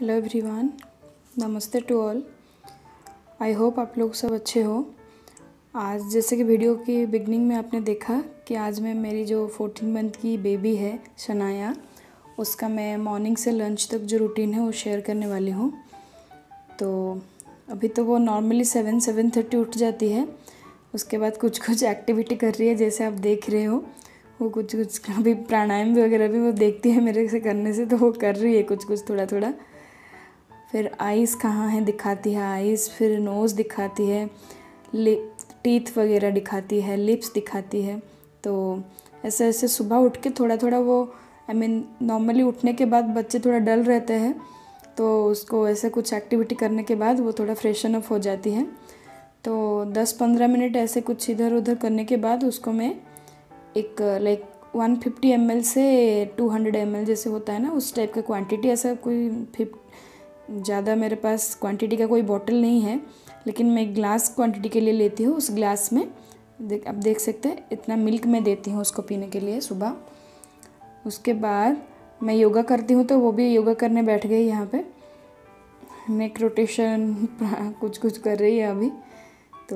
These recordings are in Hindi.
हेलो एवरीवन, नमस्ते टू ऑल। आई होप आप लोग सब अच्छे हो। आज जैसे कि वीडियो की बिगनिंग में आपने देखा कि आज मैं मेरी जो 14 मंथ की बेबी है शनाया, उसका मैं मॉर्निंग से लंच तक जो रूटीन है वो शेयर करने वाली हूँ। तो अभी तो वो नॉर्मली 7-7:30 उठ जाती है। उसके बाद कुछ एक्टिविटी कर रही है, जैसे आप देख रहे हो। वो कुछ अभी प्राणायाम वगैरह भी वो देखती है मेरे से करने से, तो वो कर रही है कुछ थोड़ा थोड़ा। फिर आइज़ कहाँ है दिखाती है, आइज़, फिर नोज़ दिखाती है, टीथ वगैरह दिखाती है, लिप्स दिखाती है। तो ऐसे ऐसे सुबह उठ के थोड़ा थोड़ा वो नॉर्मली उठने के बाद बच्चे थोड़ा डल रहते हैं, तो उसको ऐसे कुछ एक्टिविटी करने के बाद वो थोड़ा फ्रेशन अप हो जाती है। तो 10-15 मिनट ऐसे कुछ इधर उधर करने के बाद उसको मैं एक 150 ml से 200 ml जैसे होता है ना, उस टाइप का क्वांटिटी, ऐसा कोई ज़्यादा मेरे पास क्वांटिटी का कोई बॉटल नहीं है, लेकिन मैं एक ग्लास क्वांटिटी के लिए लेती हूँ। उस ग्लास में आप देख सकते हैं इतना मिल्क मैं देती हूँ उसको पीने के लिए सुबह। उसके बाद मैं योगा करती हूँ, तो वो भी योगा करने बैठ गई यहाँ पे, नेक रोटेशन कुछ कर रही है अभी। तो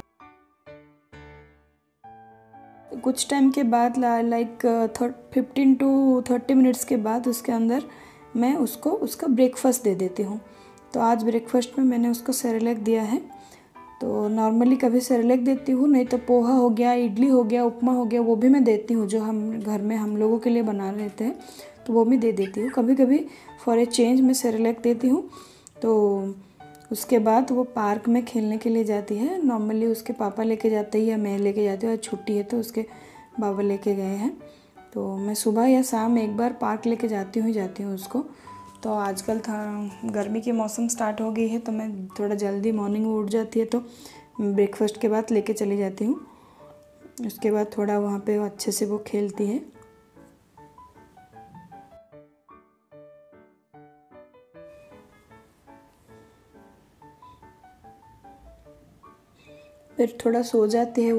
कुछ टाइम के बाद 15 to 30 मिनट्स के बाद उसके अंदर मैं उसको उसका ब्रेकफास्ट दे देती हूँ। तो आज ब्रेकफास्ट में मैंने उसको सेरेलैक दिया है। तो नॉर्मली कभी सेरेलैक देती हूँ, नहीं तो पोहा हो गया, इडली हो गया, उपमा हो गया, वो भी मैं देती हूँ, जो हम घर में हम लोगों के लिए बना लेते हैं, तो वो भी दे देती हूँ। कभी कभी फॉर ए चेंज मैं सेरेलैक देती हूँ। तो उसके बाद वो पार्क में खेलने के लिए जाती है। नॉर्मली उसके पापा लेके जाते हैं या मैं लेके जाती हूँ। आज छुट्टी है तो उसके बाबा लेके गए हैं। तो मैं सुबह या शाम एक बार पार्क लेके जाती हूँ उसको। तो आजकल था गर्मी के मौसम स्टार्ट हो गई है, तो मैं थोड़ा जल्दी मॉर्निंग में उठ जाती है, तो ब्रेकफास्ट के बाद लेके चली जाती हूँ। उसके बाद थोड़ा वहाँ पे अच्छे से वो खेलती है। फिर थोड़ा सो जाती है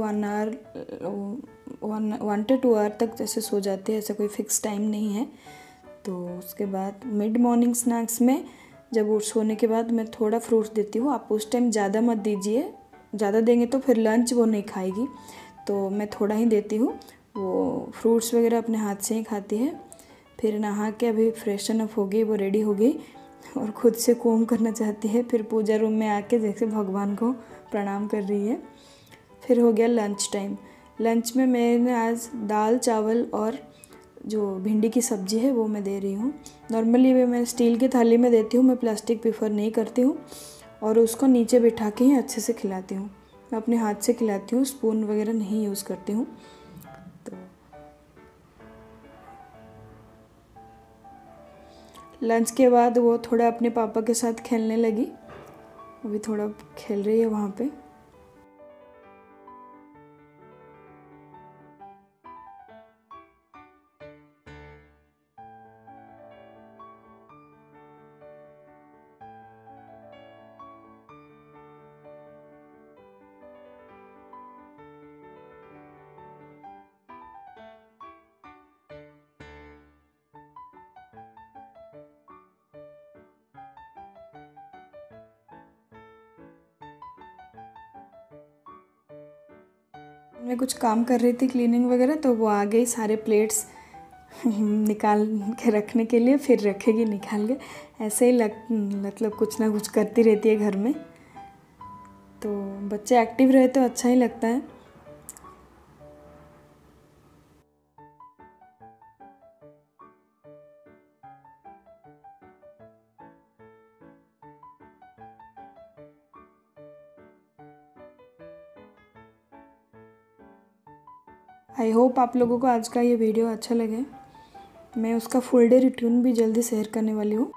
1 to 2 आवर तक जैसे सो जाती है, ऐसा कोई फिक्स टाइम नहीं है। तो उसके बाद मिड मॉर्निंग स्नैक्स में जब वो सोने के बाद मैं थोड़ा फ्रूट्स देती हूँ। आप उस टाइम ज़्यादा मत दीजिए, ज़्यादा देंगे तो फिर लंच वो नहीं खाएगी, तो मैं थोड़ा ही देती हूँ। वो फ्रूट्स वगैरह अपने हाथ से ही खाती है। फिर नहा के अभी फ्रेशन अप हो गई, वो रेडी हो गई और खुद से कोम करना चाहती है। फिर पूजा रूम में आके जैसे भगवान को प्रणाम कर रही है। फिर हो गया लंच टाइम। लंच में मैंने आज दाल चावल और जो भिंडी की सब्ज़ी है वो मैं दे रही हूँ। नॉर्मली मैं स्टील की थाली में देती हूँ, मैं प्लास्टिक प्रेफर नहीं करती हूँ। और उसको नीचे बिठा के ही अच्छे से खिलाती हूँ। मैं अपने हाथ से खिलाती हूँ, स्पून वगैरह नहीं यूज़ करती हूँ। तो लंच के बाद वो थोड़ा अपने पापा के साथ खेलने लगी, अभी थोड़ा खेल रही है वहाँ पे। मैं कुछ काम कर रही थी क्लीनिंग वगैरह, तो वो आ गई सारे प्लेट्स निकाल के रखने के लिए, फिर रखेगी निकाल के। ऐसे ही मतलब कुछ ना कुछ करती रहती है घर में। तो बच्चे एक्टिव रहे तो अच्छा ही लगता है। आई होप आप लोगों को आज का ये वीडियो अच्छा लगे। मैं उसका फुल डे रूटीन भी जल्दी शेयर करने वाली हूँ।